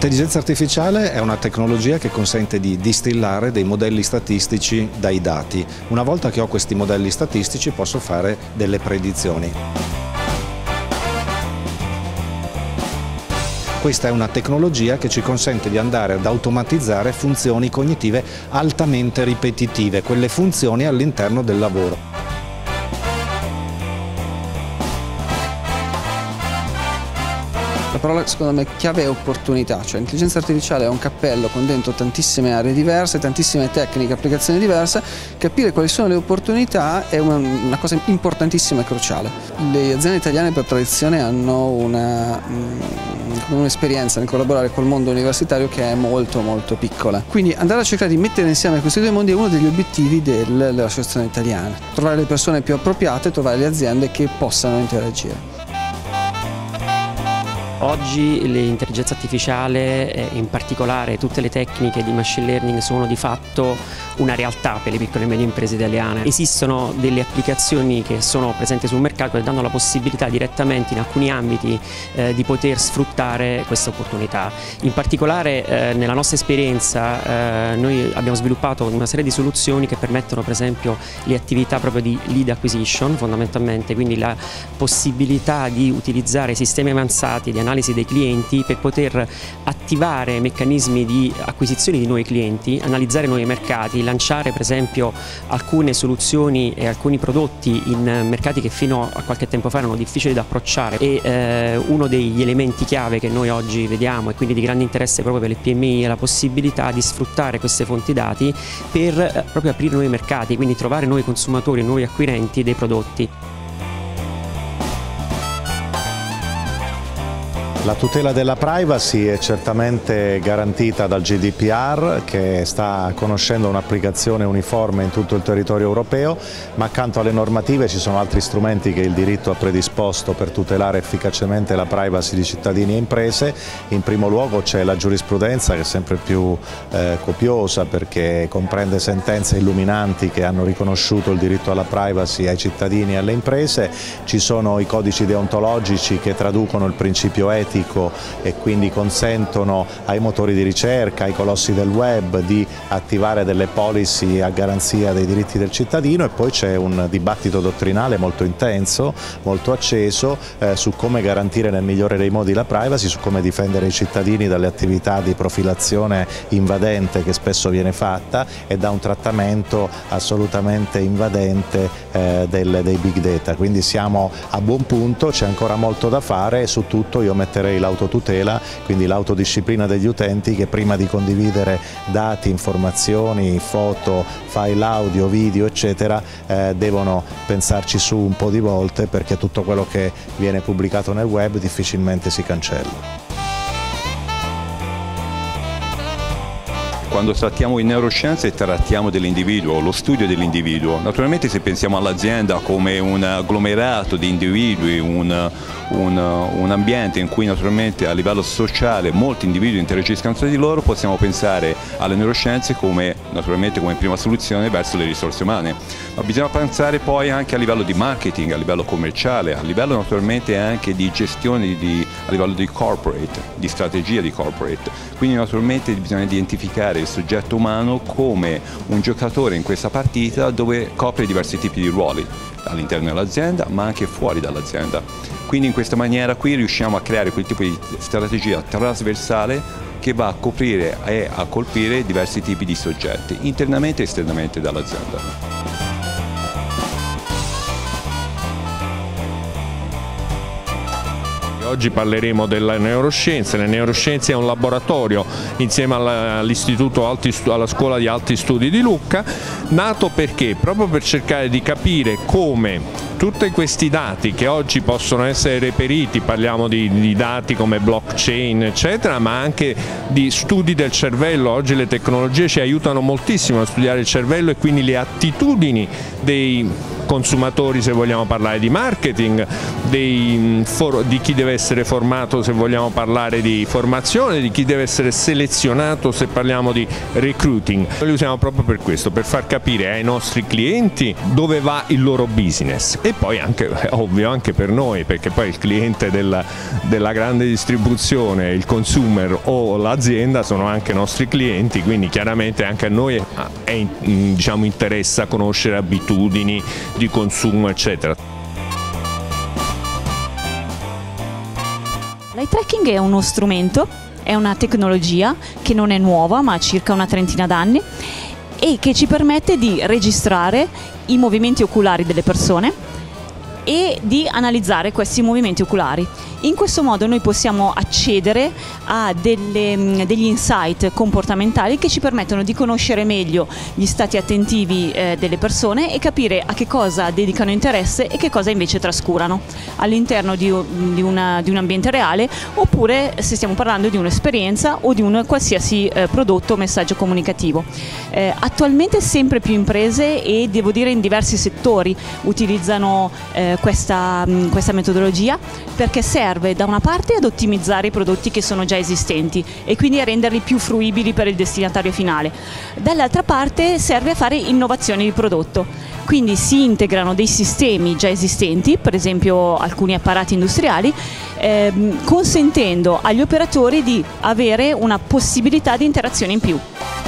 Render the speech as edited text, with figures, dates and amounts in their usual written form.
L'intelligenza artificiale è una tecnologia che consente di distillare dei modelli statistici dai dati. Una volta che ho questi modelli statistici posso fare delle predizioni. Questa è una tecnologia che ci consente di andare ad automatizzare funzioni cognitive altamente ripetitive, quelle funzioni all'interno del lavoro. La parola secondo me chiave è opportunità, cioè l'intelligenza artificiale è un cappello con dentro tantissime aree diverse, tantissime tecniche, applicazioni diverse. Capire quali sono le opportunità è una cosa importantissima e cruciale. Le aziende italiane per tradizione hanno un'esperienza nel collaborare col mondo universitario che è molto piccola. Quindi andare a cercare di mettere insieme questi due mondi è uno degli obiettivi dell'associazione italiana. Trovare le persone più appropriate, trovare le aziende che possano interagire. Oggi l'intelligenza artificiale, in particolare tutte le tecniche di machine learning, sono di fatto una realtà per le piccole e medie imprese italiane. Esistono delle applicazioni che sono presenti sul mercato e danno la possibilità direttamente in alcuni ambiti di poter sfruttare questa opportunità. In particolare nella nostra esperienza noi abbiamo sviluppato una serie di soluzioni che permettono per esempio le attività proprio di lead acquisition fondamentalmente, quindi la possibilità di utilizzare sistemi avanzati di analisi dei clienti per poter attivare meccanismi di acquisizione di nuovi clienti, analizzare nuovi mercati, lanciare per esempio alcune soluzioni e alcuni prodotti in mercati che fino a qualche tempo fa erano difficili da approcciare. E uno degli elementi chiave che noi oggi vediamo e quindi di grande interesse proprio per le PMI è la possibilità di sfruttare queste fonti dati per proprio aprire nuovi mercati, quindi trovare nuovi consumatori, nuovi acquirenti dei prodotti. La tutela della privacy è certamente garantita dal GDPR, che sta conoscendo un'applicazione uniforme in tutto il territorio europeo, ma accanto alle normative ci sono altri strumenti che il diritto ha predisposto per tutelare efficacemente la privacy di cittadini e imprese. In primo luogo c'è la giurisprudenza, che è sempre più copiosa, perché comprende sentenze illuminanti che hanno riconosciuto il diritto alla privacy ai cittadini e alle imprese. Ci sono i codici deontologici che traducono il principio etico e quindi consentono ai motori di ricerca, ai colossi del web di attivare delle policy a garanzia dei diritti del cittadino, e poi c'è un dibattito dottrinale molto intenso, molto acceso su come garantire nel migliore dei modi la privacy, su come difendere i cittadini dalle attività di profilazione invadente che spesso viene fatta e da un trattamento assolutamente invadente dei big data. Quindi siamo a buon punto, c'è ancora molto da fare e su tutto io metterei l'autotutela, quindi l'autodisciplina degli utenti, che prima di condividere dati, informazioni, foto, file audio, video eccetera devono pensarci su un po' di volte, perché tutto quello che viene pubblicato nel web difficilmente si cancella. Quando trattiamo di neuroscienze trattiamo dell'individuo, lo studio dell'individuo. Naturalmente se pensiamo all'azienda come un agglomerato di individui, un ambiente in cui naturalmente a livello sociale molti individui interagiscono tra di loro, possiamo pensare alle neuroscienze naturalmente come prima soluzione verso le risorse umane. Ma bisogna pensare poi anche a livello di marketing, a livello commerciale, a livello naturalmente anche di gestione a livello di corporate, di strategia di corporate. Quindi naturalmente bisogna identificare il soggetto umano come un giocatore in questa partita dove copre diversi tipi di ruoli all'interno dell'azienda ma anche fuori dall'azienda. Quindi in questa maniera qui riusciamo a creare quel tipo di strategia trasversale che va a coprire e a colpire diversi tipi di soggetti internamente e esternamente dall'azienda. Oggi parleremo delle neuroscienze. Le neuroscienze è un laboratorio insieme alla Scuola di Alti Studi di Lucca, nato perché? Proprio per cercare di capire come tutti questi dati che oggi possono essere reperiti, parliamo di dati come blockchain eccetera, ma anche di studi del cervello. Oggi le tecnologie ci aiutano moltissimo a studiare il cervello e quindi le attitudini dei consumatori, se vogliamo parlare di marketing, di chi deve essere formato se vogliamo parlare di formazione, di chi deve essere selezionato se parliamo di recruiting. Noi li usiamo proprio per questo, per far capire ai nostri clienti dove va il loro business, e poi anche, è ovvio, anche per noi, perché poi il cliente della grande distribuzione, il consumer o l'azienda sono anche nostri clienti, quindi chiaramente anche a noi diciamo, interessa conoscere abitudini di consumo eccetera. L'eye tracking è uno strumento, è una tecnologia che non è nuova, ma ha circa una trentina d'anni, e che ci permette di registrare i movimenti oculari delle persone e di analizzare questi movimenti oculari. In questo modo noi possiamo accedere a degli insight comportamentali che ci permettono di conoscere meglio gli stati attentivi delle persone e capire a che cosa dedicano interesse e che cosa invece trascurano all'interno di un ambiente reale, oppure se stiamo parlando di un'esperienza o di un qualsiasi prodotto o messaggio comunicativo. Attualmente sempre più imprese, e devo dire in diversi settori, utilizzano questa metodologia, perché serve da una parte ad ottimizzare i prodotti che sono già esistenti e quindi a renderli più fruibili per il destinatario finale, dall'altra parte serve a fare innovazioni di prodotto, quindi si integrano dei sistemi già esistenti, per esempio alcuni apparati industriali, consentendo agli operatori di avere una possibilità di interazione in più.